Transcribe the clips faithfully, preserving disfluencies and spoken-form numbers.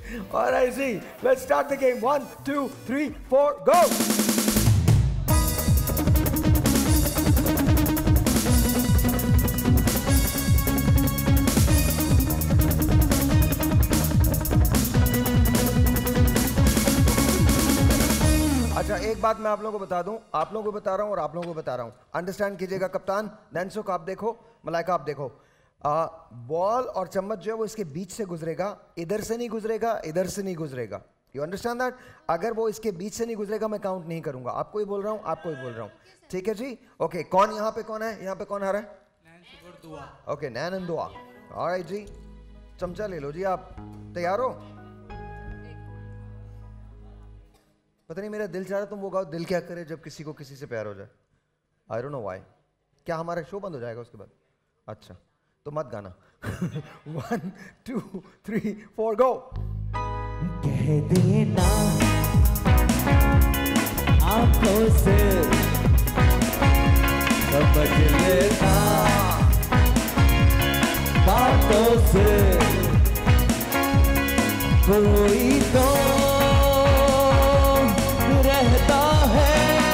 All right, see, let's start the game. One, two, three, four, go. अच्छा, एक बात मैं आप लोगों को बता दूं, आप लोगों को बता रहा हूं और आप लोगों को बता रहा हूं, अंडरस्टैंड कीजिएगा। कप्तान नैन्सुक आप देखो, मलाइका आप देखो, बॉल और चम्मच जो है वो इसके बीच से गुजरेगा, इधर से नहीं गुजरेगा, इधर से नहीं गुजरेगा। You understand that? अगर वो इसके बीच से नहीं गुजरेगा मैं काउंट नहीं करूंगा। आपको ही बोल रहा हूं, आपको ही बोल रहा हूं, ठीक है जी? ओके, कौन यहाँ पे कौन है? यहाँ पे कौन आ रहा है? Okay, Nain and Dua. Alright जी, चमचा ले लो जी। आप तैयार हो? पता नहीं मेरा दिल चाह रहा तुम वो गाओ, दिल क्या करे जब किसी को किसी से प्यार हो जाए। I don't know why. क्या हमारा शो बंद हो जाएगा उसके बाद? अच्छा तो मत गाना। One two three four go. कह देना आंखों से, समझ लेना बातों से, कोई तो रहता है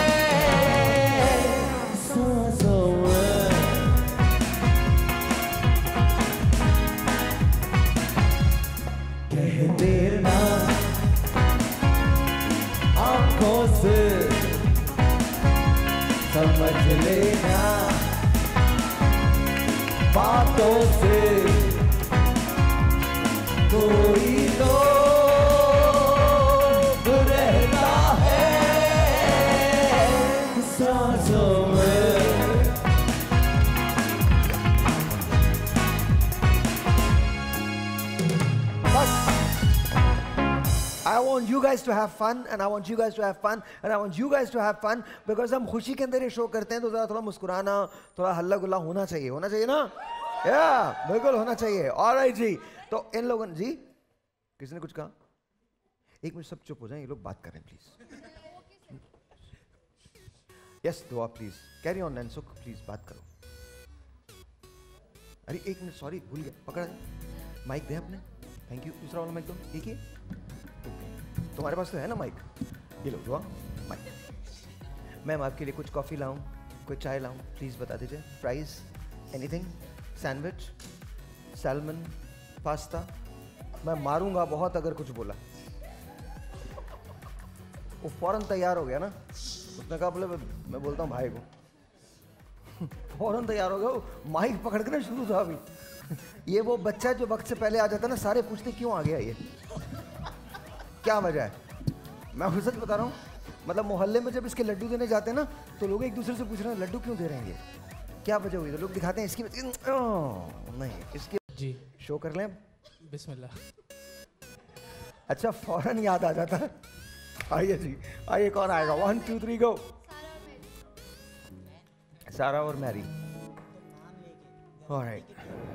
सांसों में। कह देना आंखों से, समझ लेना बातों से, कोई तो रहता है सांसों में। I want you guys to have fun and I want you guys to have fun and I want you guys to have fun because हम खुशी के अंदर ये शो करते हैं तो जरा थोड़ा मुस्कुराना, थोड़ा हल्ला गुल्ला होना चाहिए, होना चाहिए ना? या yeah, बिल्कुल होना चाहिए। ऑलराइट जी, तो इन लोगों ने जी, किसने कुछ कहा? एक मिनट सब चुप हो जाएं, ये लोग बात करें please. Yes Dua please, carry on Nainsukh, please बात करो। अरे एक मिनट, सॉरी भूल गया, पकड़ा माइक दे अपने। Thank you. दूसरा वाला माइक दो, एक ही तुम्हारे पास तो है ना माइक? ये लो दुआ माइक। मैम आपके लिए कुछ कॉफ़ी लाऊं, कोई चाय लाऊं, प्लीज़ बता दीजिए। Fries, anything, sandwich, salmon, pasta. मैं मारूंगा बहुत अगर कुछ बोला। वो फौरन तैयार हो गया ना, उसने कहा बोले मैं बोलता हूँ भाई को। फौरन तैयार हो गया, माइक पकड़ के ना शुरू था अभी। ये वो बच्चा जो वक्त से पहले आ जाता है ना, सारे पूछते क्यों आ गया ये, क्या वजह है? मैं खुद सच बता रहा हूँ, मतलब मोहल्ले में जब इसके लड्डू देने जाते हैं ना तो लोग एक दूसरे से पूछ रहे हैं लड्डू क्यों दे रहे हैं, ये क्या वजह हुई? तो लोग दिखाते हैं इसकी नहीं, इसकी जी शो कर लें बिस्मिल्लाह। अच्छा फौरन याद आ जाता है। आइए जी, आइए कौन आएगा? One two three go. Sara और मैरी। ऑलराइट,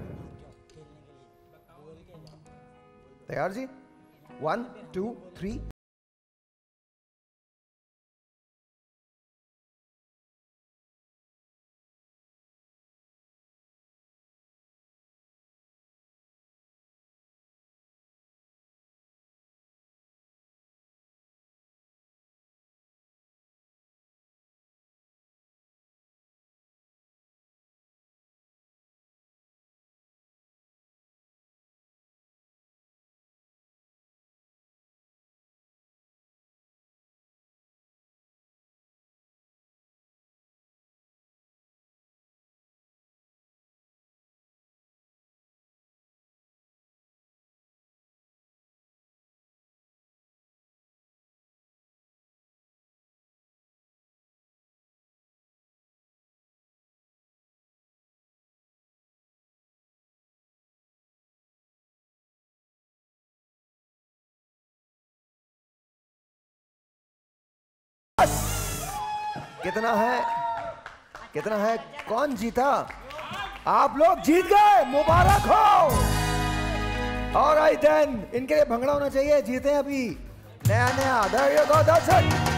तैयार जी? One two three. कितना है, कितना है, कौन जीता? आप लोग जीत गए, मुबारक हो। ऑलराइट देन, इनके लिए भंगड़ा होना चाहिए, जीते हैं अभी नया नया। There you go, that's it.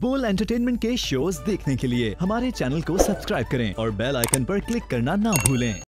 Bol entertainment के शोज देखने के लिए हमारे चैनल को सब्सक्राइब करें और बेल आइकन पर क्लिक करना ना भूलें।